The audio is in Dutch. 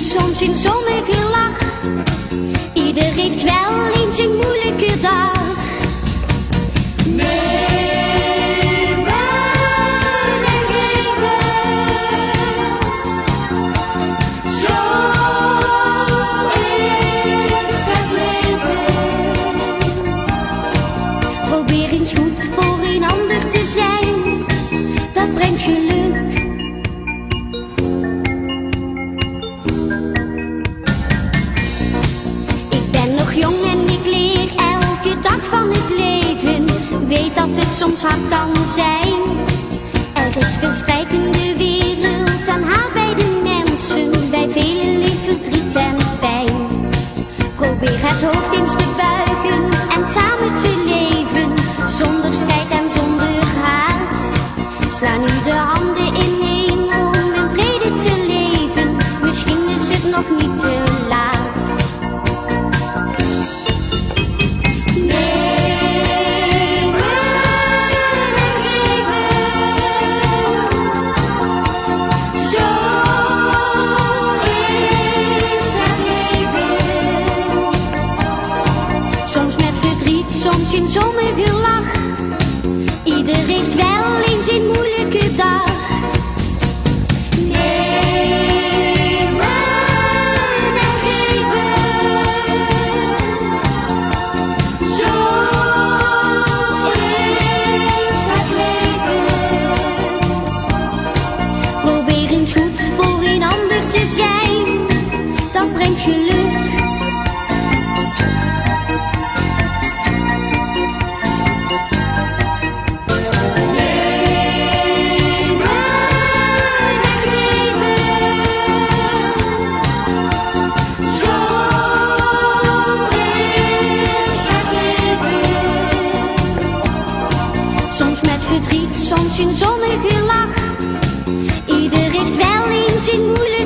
soms een zonnige lach. Ieder heeft wel eens een moeilijke dag. Probeer eens goed voor een ander te zijn, dat brengt geluk. Ik ben nog jong en ik leer elke dag van het leven. Weet dat het soms hard kan zijn. Er is veel strijd in de wereld en haat bij de mensen. Bij velen leeft verdriet en pijn. Probeer het hoofd eens te buigen en samen te leven. Zonder strijd en zonder haat. Sla nu de handen ineen om in vrede te leven. Misschien is het nog niet te laat. Soms een zonnige lach. Ieder heeft wel eens een moeilijke dag. Nemen en geven. Zo is het leven. Probeer eens goed voor een ander te zijn. Dat brengt geluk. Soms met verdriet, soms een zonnige lach. Ieder heeft wel eens een moeilijke